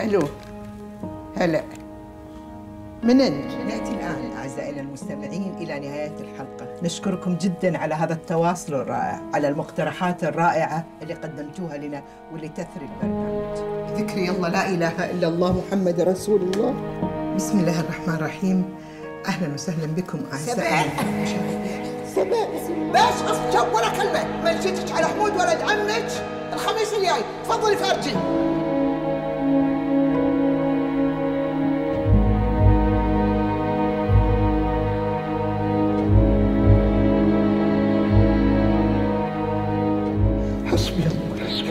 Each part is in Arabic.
الو هلا، من انت؟ ناتي الان اعزائنا المستمعين الى نهايه الحلقه، نشكركم جدا على هذا التواصل الرائع، على المقترحات الرائعه اللي قدمتوها لنا واللي تثري البرنامج. ذكري الله لا اله الا الله محمد رسول الله. بسم الله الرحمن الرحيم. اهلا وسهلا بكم اعزائنا المشاهدين. سبع باش اصجب ولا كلمه، ما جيتش على حمود ولد عمك الخميس الجاي، تفضلي فرجي. حسبي الله حسبي.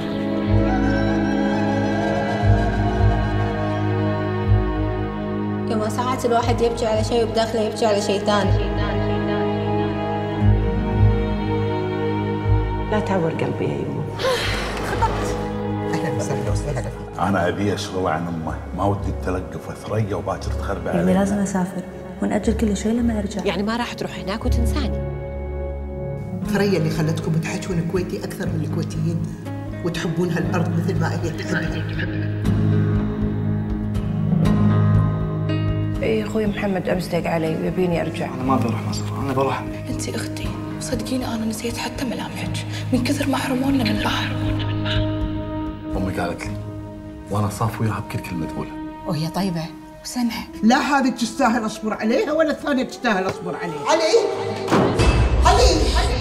يوم ساعات الواحد يبكي على شيء وبداخله يبكي على شيء ثاني. لا تعور قلبي يا يمه. خطبت. اهلا وسهلا وسهلا فيك. انا ابي اشغله عن امه، ما ودي تلقف ثريا وباكر تخرب علي. يعني لازم اسافر ونأجل كل شيء لما ارجع. يعني ما راح تروح هناك وتنساني؟ ثريا اللي خلتكم تحجون كويتي اكثر من الكويتيين وتحبون هالارض مثل ما هي تحبها. اي اخوي محمد امس دق علي ويبيني ارجع. انا ما بروح مصر، انا بروح. انت اختي، صدقيني انا نسيت حتى ملامحك من كثر ما حرمونا من البحر. امي قالت لي وانا صاف وياها بكل كلمه تقولها. وهي طيبه وسمحه. لا هذه تستاهل اصبر عليها ولا الثانيه تستاهل اصبر عليها. علي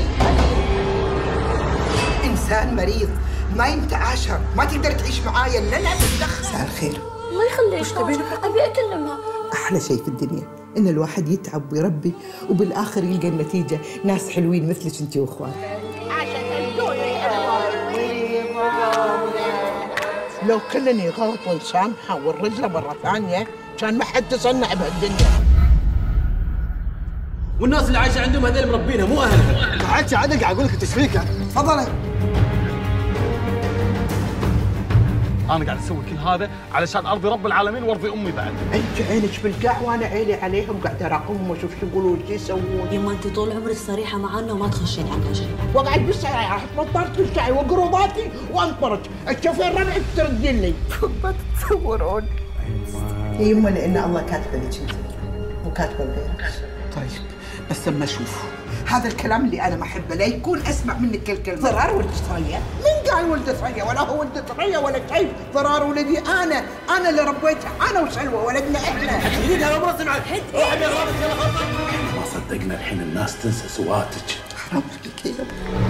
انسان مريض ما يتعاشر، ما تقدر تعيش معايا الا لا تتدخل. مساء الخير. الله يخليك ابي اكلمها. احلى شيء في الدنيا ان الواحد يتعب ويربي وبالاخر يلقى النتيجه، ناس حلوين مثلك انت واخوانك. لو كلني غلط ونسامحه ونرجله مره ثانيه كان ما حد تصنع بهالدنيا. والناس اللي عايشه عندهم هذول مربينها مو اهلها. تعالي عدل قاعد اقول لك انت ايش فيك؟ تفضلي. انا قاعد اسوي كل هذا علشان ارضي رب العالمين وارضي امي بعد. انت عينك بالقاع وانا عيني عليهم، قاعد اراقبهم واشوف شو يقولون وش يسوون. يما انت طول عمرك صريحه معانا وما تخشين عنها شيء. وقعد بالساعه تمطرت بالساعه وقروضاتي وانطرت، الشوفير ربعك تردين لي. ما تتصورون. يا يمه لان الله كاتبه لك انت مو كاتبه لغيرك. طيب بس لما اشوف هذا الكلام اللي انا ما احبه لا يكون اسمع منك الكلمه. ضرار ولد ثريا؟ من قال ولد ثريا؟ ولا هو ولد ثريا ولا شيء، ضرار ولدي انا اللي ربيتها، انا وسلوى ولدنا احنا. ايدك على مرة سمعت. روح يا غلط يلا خلص. ما صدقنا الحين الناس تنسى سواتك. حرام عليك يا